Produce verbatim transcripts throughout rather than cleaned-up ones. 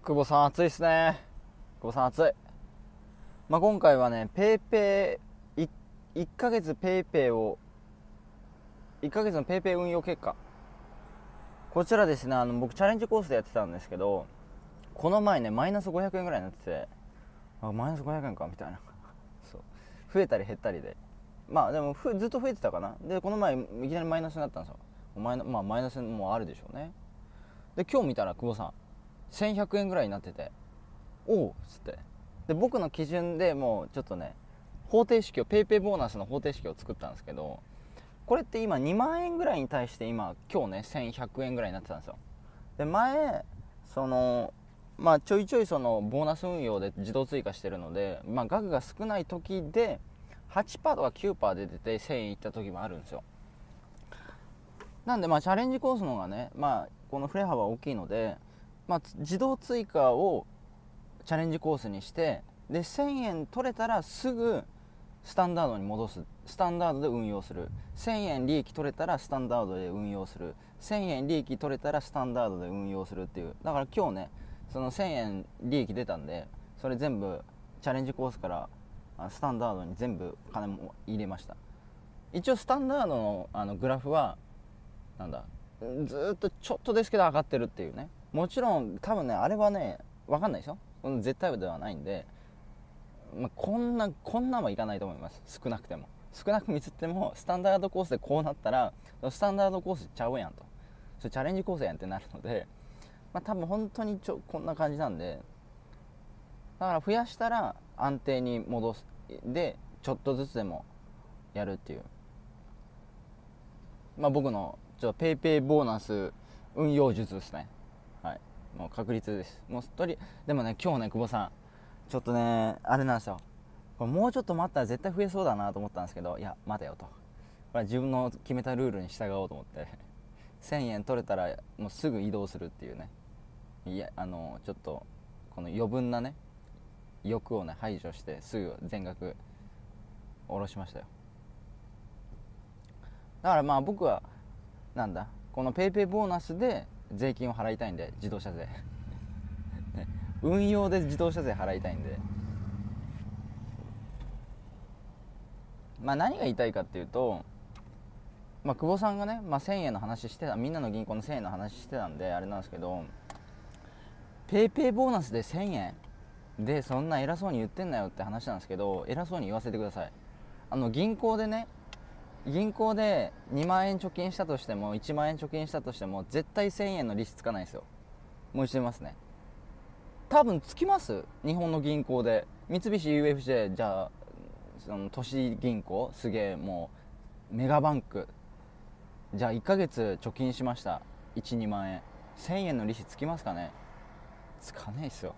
久保さん暑いっすね。久保さん暑い。まあ、今回はね、ペイペイいいっかげつペイペイをいっかげつのペイペイ運用結果、こちらですね、あの僕チャレンジコースでやってたんですけど、この前ねマイナスごひゃくえんぐらいになってて、あマイナスごひゃくえんかみたいなそう増えたり減ったりで、まあでもふずっと増えてたかな。でこの前いきなりマイナスになったんですよ。マイナ、まあ、マイナスもあるでしょうね。で今日見たら久保さんせんひゃくえんぐらいになってて、おおっつって、で僕の基準でもうちょっとね方程式をペイペイボーナスの方程式を作ったんですけど、これって今にまんえんぐらいに対して今今日ねせんひゃくえんぐらいになってたんですよ。で前そのまあちょいちょいそのボーナス運用で自動追加してるので、まあ額が少ない時で はちパーセント とか きゅうパーセント で出てせんえんいった時もあるんですよ。なんでまあチャレンジコースの方がね、まあこの振れ幅大きいので、まあ、自動追加をチャレンジコースにして、でせんえん取れたらすぐスタンダードに戻す、スタンダードで運用する、せんえん利益取れたらスタンダードで運用する、せんえん利益取れたらスタンダードで運用するっていう。だから今日ねそのせんえん利益出たんで、それ全部チャレンジコースからスタンダードに全部金も入れました。一応スタンダード の, あのグラフはなんだずっとちょっとですけど上がってるっていうね。もちろん多分ねあれはね分かんないですよ、絶対ではないんで、まあ、こんなこんなんはいかないと思います。少なくても少なく見つってもスタンダードコースでこうなったらスタンダードコースちゃうやんと、それチャレンジコースやんってなるので、まあ、多分本当にちょこんな感じなんで、だから増やしたら安定に戻すでちょっとずつでもやるっていう、まあ僕のちょっとペイペイボーナス運用術ですね。はい、もう確率です。もうすっとり。でもね今日ね久保さんちょっとねあれなんですよ、これもうちょっと待ったら絶対増えそうだなと思ったんですけど、いや待てよと、これは自分の決めたルールに従おうと思ってせんえん取れたらもうすぐ移動するっていうね。いやあのちょっとこの余分なね欲をね排除してすぐ全額下ろしましたよ。だからまあ僕はなんだこのペイペイボーナスで税金を払いたいんで、自動車税運用で自動車税払いたいんで、まあ何が言いたいかっていうと、まあ久保さんがね、まあ、せんえんの話してた、みんなの銀行のせんえんの話してたんであれなんですけど、ペイペイボーナスでせんえんでそんな偉そうに言ってんなよって話なんですけど、偉そうに言わせてください。あの銀行でね銀行でにまんえん貯金したとしてもいちまんえん貯金したとしても絶対せんえんの利子つかないですよ。もう一度言いますね、多分つきます。日本の銀行で三菱 ユーエフジェー、 じゃあその都市銀行すげえもうメガバンク、じゃあいっかげつ貯金しました、いち、にまんえん、せんえんの利子つきますかね。つかないですよ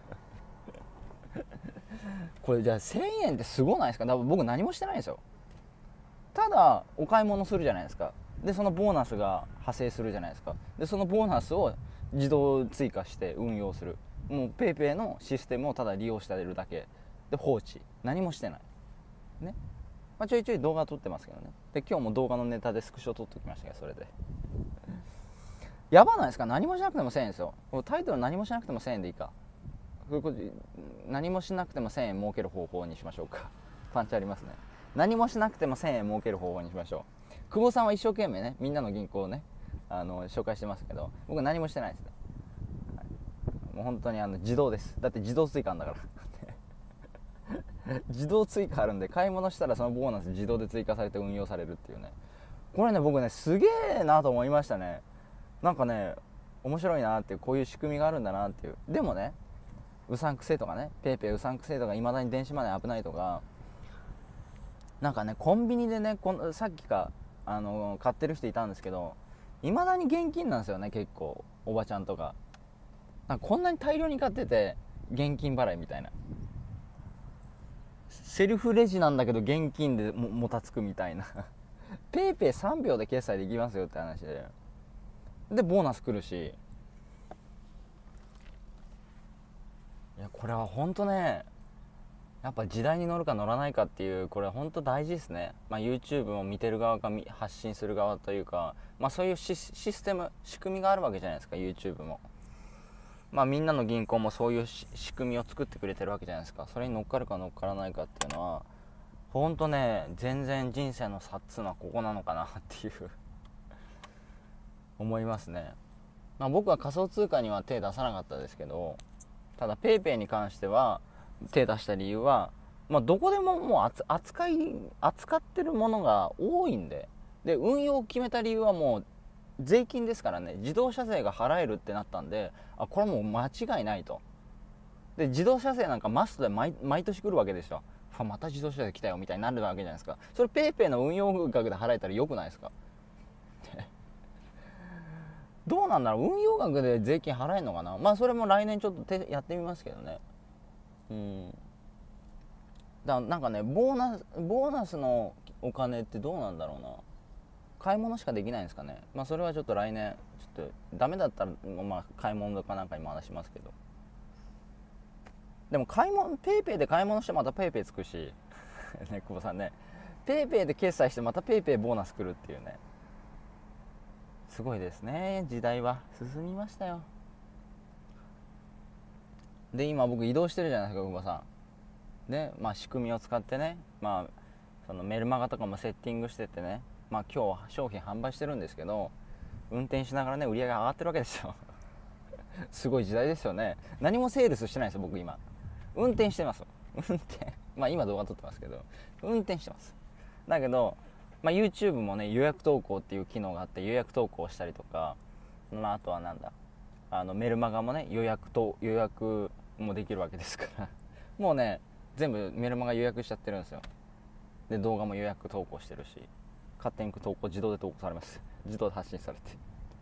これじゃあせんえんってすごないですか。多分僕何もしてないんですよ。ただお買い物するじゃないですか。でそのボーナスが派生するじゃないですか。でそのボーナスを自動追加して運用する、もうペイペイのシステムをただ利用してるだけで放置、何もしてないね。まあ、ちょいちょい動画撮ってますけどね。で今日も動画のネタでスクショ撮っておきましたけど、それでやばないですか。何もしなくてもせんえんですよ。タイトル何もしなくてもせんえんでいいか、何もしなくてもせんえん儲ける方法にしましょうか。パンチありますね。何もしなくてもせんえん儲ける方法にしましょう。久保さんは一生懸命ねみんなの銀行をねあの紹介してますけど、僕何もしてないですね、はい、もう本当にあの自動です。だって自動追加あんだから自動追加あるんで、買い物したらそのボーナス自動で追加されて運用されるっていうね。これね僕ねすげえなと思いましたね。なんかね面白いなっていう、こういう仕組みがあるんだなっていう。でもねうさんくせえとかね、ペイペイうさんくせえとか、いまだに電子マネー危ないとか、なんかねコンビニでねこのさっきかあの買ってる人いたんですけど、いまだに現金なんですよね。結構おばちゃんとかなんかこんなに大量に買ってて現金払いみたいな、セルフレジなんだけど現金で も, もたつくみたいなペイペイさんびょうで決済できますよって話で、でボーナス来るし、いやこれは本当ねやっぱ時代に乗るか乗らないかっていう、これ本当大事ですね。まあ、YouTube も見てる側か発信する側というか、まあ、そういうシステム仕組みがあるわけじゃないですか YouTube も。 まあみんなの銀行もそういうし仕組みを作ってくれてるわけじゃないですか。それに乗っかるか乗っからないかっていうのはほんとね、全然人生の差っつうのはここなのかなっていう思いますね。まあ、僕は仮想通貨には手出さなかったですけど、ただ PayPay に関しては手出した理由は、まあ、どこでももう扱い扱ってるものが多いんで、で運用を決めた理由はもう税金ですからね。自動車税が払えるってなったんで、あ、これはもう間違いないと。で自動車税なんかマストで 毎, 毎年来るわけでしょ。また自動車税来たよみたいになるわけじゃないですか。それ PayPay の運用額で払えたらよくないですかどうなんだろう、運用額で税金払えるのかな。まあそれも来年ちょっとてやってみますけどね。うんだからなんかね、ボーナスボーナスのお金ってどうなんだろうな。買い物しかできないんですかね。まあそれはちょっと来年ちょっとダメだったら、まあ買い物かなんかに回しますけど、でも買い物 PayPay で買い物してまた PayPay つくしね、久保さんね、 PayPay で決済してまた PayPay ボーナスくるっていうね、すごいですね。時代は進みましたよ。で今僕移動してるじゃないですか、久保さんで、まあ仕組みを使ってね、まあそのメルマガとかもセッティングしててね、まあ今日は商品販売してるんですけど、運転しながらね売り上げ上がってるわけですよすごい時代ですよね。何もセールスしてないですよ僕今。運転してます。運転まあ今動画撮ってますけど運転してます。だけど、まあ、YouTube もね予約投稿っていう機能があって予約投稿したりとか、まあ、あとはなんだあのメルマガもね予約と予約もできるわけですからもうね全部メルマガ予約しちゃってるんですよ。で動画も予約投稿してるし、勝手に投稿自動で投稿されます。自動で発信されて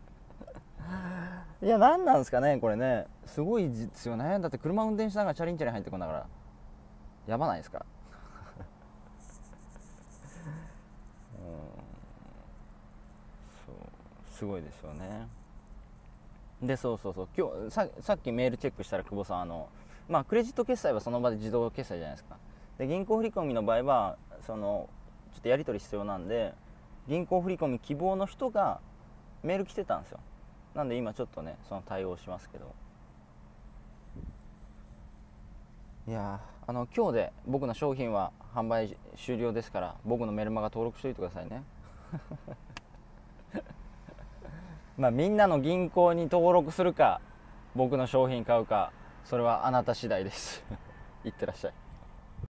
いや何なんですかねこれね。すごいですよね。だって車運転しながらチャリンチャリン入ってくるんだから、やばないですかうんそうすごいですよね。でそうそうそう、今日 さ, さっきメールチェックしたら久保さん、あのまあクレジット決済はその場で自動決済じゃないですか。で銀行振込の場合はそのちょっとやり取り必要なんで、銀行振込希望の人がメール来てたんですよ。なんで今ちょっとねその対応しますけど、いやあの今日で僕の商品は販売終了ですから、僕のメルマガ登録しておいてくださいねまあみんなの銀行に登録するか僕の商品買うか、それはあなた次第ですいってらっしゃい。